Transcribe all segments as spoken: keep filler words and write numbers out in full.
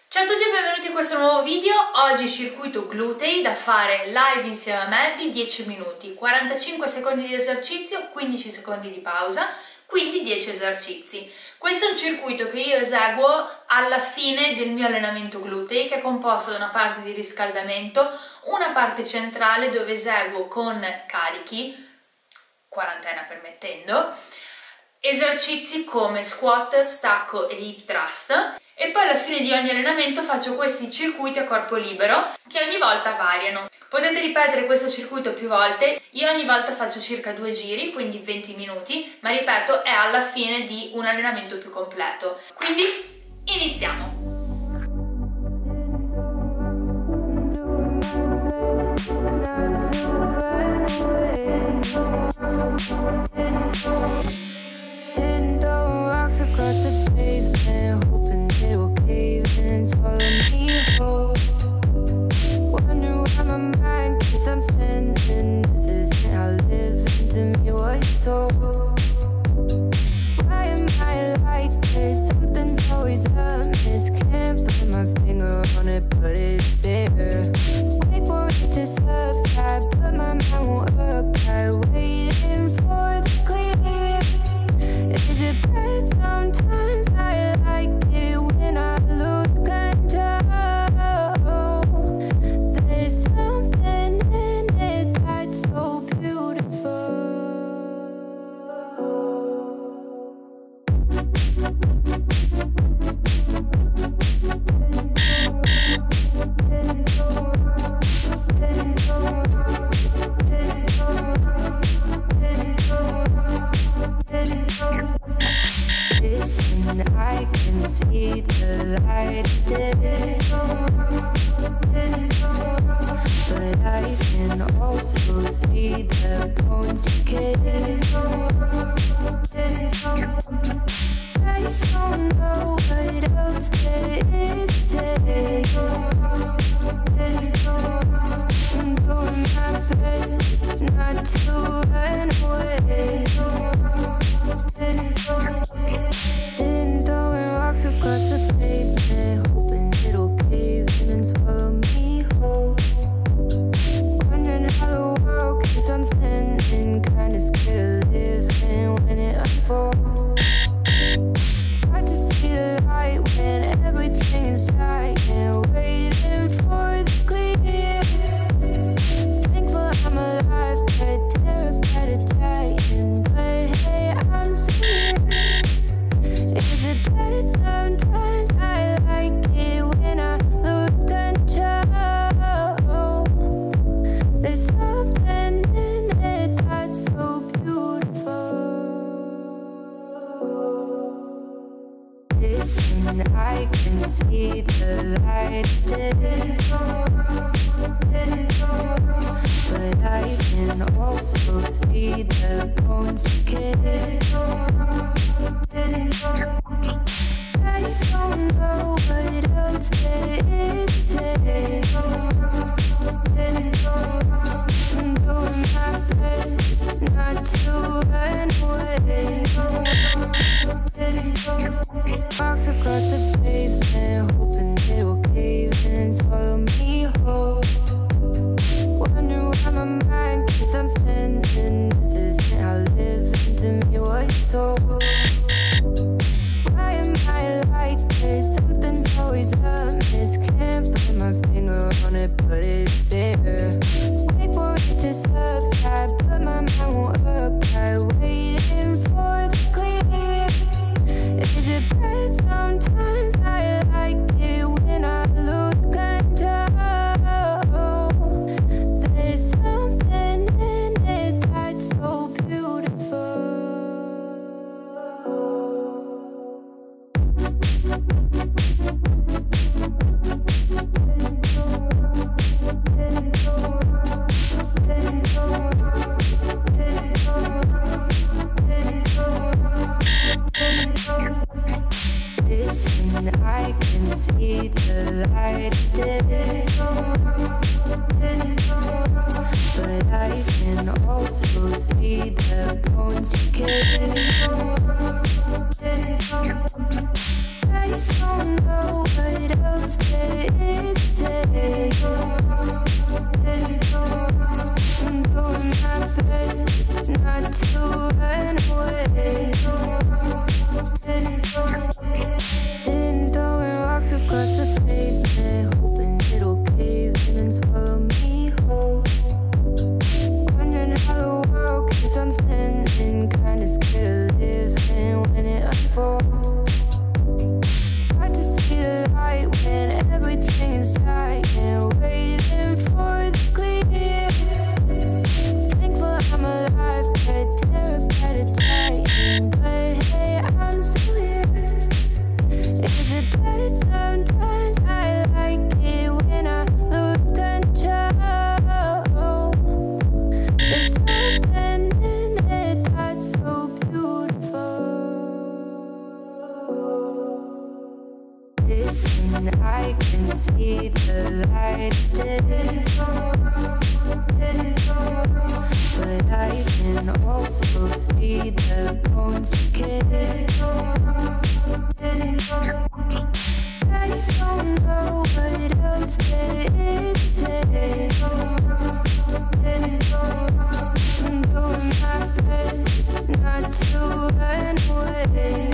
Ciao a tutti e benvenuti in questo nuovo video. Oggi circuito glutei da fare live insieme a me di dieci minuti, quarantacinque secondi di esercizio, quindici secondi di pausa, quindi dieci esercizi. Questo è un circuito che io eseguo alla fine del mio allenamento glutei, che è composto da una parte di riscaldamento, una parte centrale dove eseguo con carichi, quarantena permettendo, esercizi come squat, stacco e hip thrust, e poi alla fine di ogni allenamento faccio questi circuiti a corpo libero che ogni volta variano. Potete ripetere questo circuito più volte, io ogni volta faccio circa due giri, quindi venti minuti, ma ripeto è alla fine di un allenamento più completo. Quindi iniziamo! I can see the light but I can also see the bones decay. I don't know what else there is to say. I'm doing my best not to run away. Sitting throwing rocks across the pavement, hoping it'll cave in and swallow me whole. Wondering how the world keeps on spinning, kinda scared of living when it unfolds. Hard to see the light when everything is dying, waiting for the clear. Thankful I'm alive, but terrified of dying. But hey, I'm still here. Is it that sometimes I like it when I lose control? There's something in it that's so beautiful. Listen, I can see the light, but I can also see the bones decay. I don't know what else there is to say. I'm doing my best not to run away. Walks across the pavement, hoping it will cave in and swallow me whole. Wonder why my mind keeps on spinning. This isn't how living to me was told. Why am I like this? Something's always amiss. Can't put my finger on it, but it's there. Wait for it to subside, but my mind won't apply. Waiting for the clear. Is it bad sometimes? I like it when I lose control. There's something in it that's so beautiful. Listen, I can see the light, but I can also see the bones decay. I don't know what else I can see the light did, but I can also see the bones decay. I don't know what else there is to say. I'm doing my best not to run away.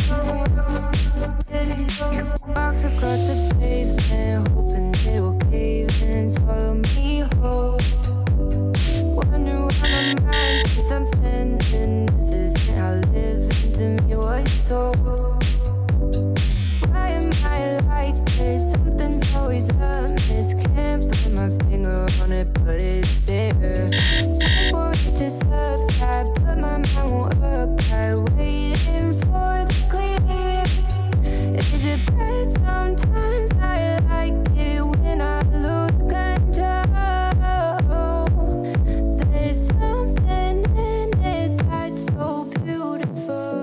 Walks across the pavement, hoping it will cave in and swallow me whole. Wonder why my mind keeps on spinning. This isn't how living to me was sold. Why am I like this? Something's always amiss. Can't put my finger on it, but it's there. For it to subside, but my mind won't apply. Waiting for the clear. Is it bad sometimes? I like it when I lose control. There's something in it that's so beautiful.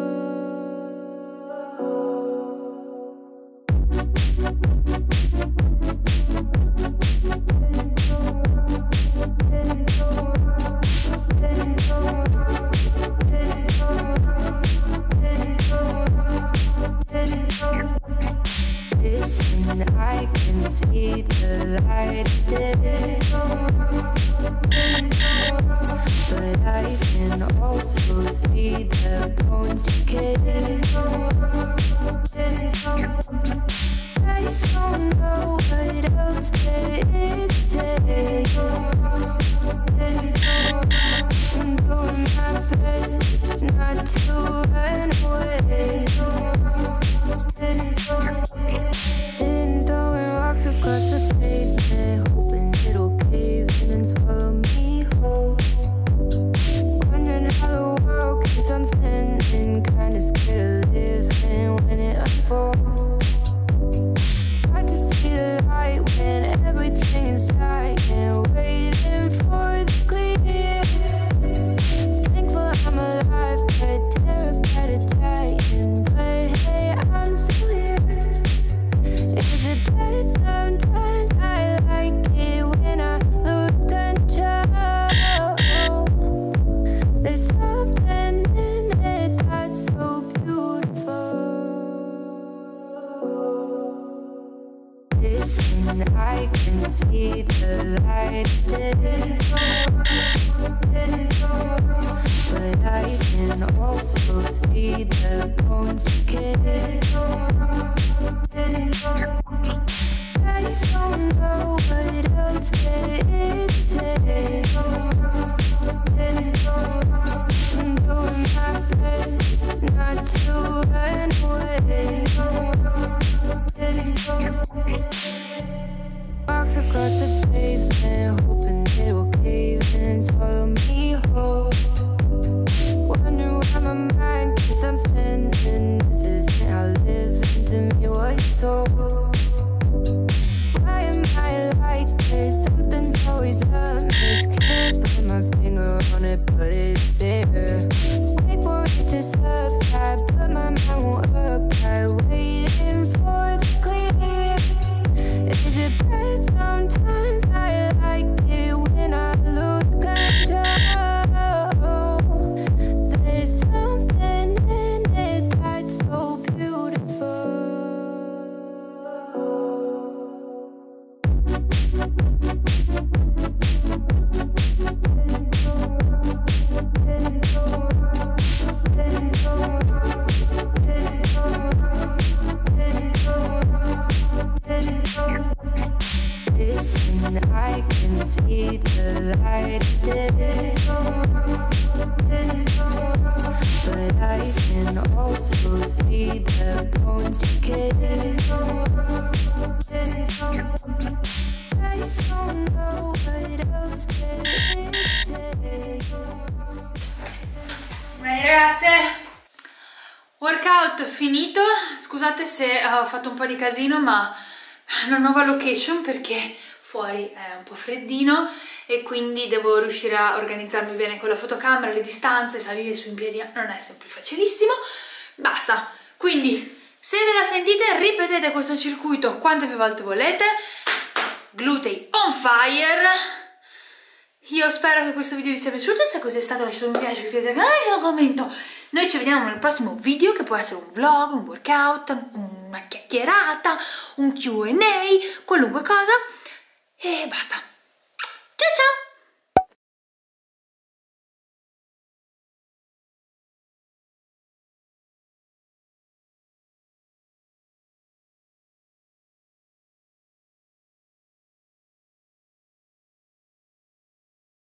Listen, I can see the light did, but I can also see the bones decay. I don't know what else there is to say. I'm doing my best not to run away. Sitting throwing rocks across the pavement, hoping it'll cave in and swallow me whole. Wondering how the world keeps on spinning, kinda scared of living when it unfolds. Hard to see the light when everything is silent, waiting for the clear. Thankful I'm alive, but terrified of dying. But hey, I'm still here. Is it bad sometimes? I like it when I lose control. There's something in it that's so beautiful. Listen, I can see the light did, but I can also see the bones decay. I don't know what else there is to say. I'm doing my best not to run away. Walks across the pavement, hoping it will cave in and swallow me whole. Wonder why my mind keeps on spinning. This isn't how living to me was sold. Why am I like this? Something's always amiss. Can't put my finger on it, but it's there. Wait for it to subside, but my mind won't apply. Waiting for the clear. Is it bad sometimes? I like it when I lose control. There's something in it that's so beautiful. Listen, I can see the light did, but I can also see the bones decay. I don't know what else there is to say. Bene ragazze, workout finito. Scusate se ho fatto un po' di casino, ma una nuova location perché fuori è un po' freddino e quindi devo riuscire a organizzarmi bene con la fotocamera, le distanze, salire su in piedi non è sempre facilissimo. Basta, quindi Se ve la sentite, ripetete questo circuito quante più volte volete. Glutei on fire. Io spero che questo video vi sia piaciuto, se così è stato lasciate un mi piace, iscrivetevi al canale e lasciate un commento. Noi ci vediamo nel prossimo video, che può essere un vlog, un workout, una chiacchierata, un Q and A, qualunque cosa. E basta.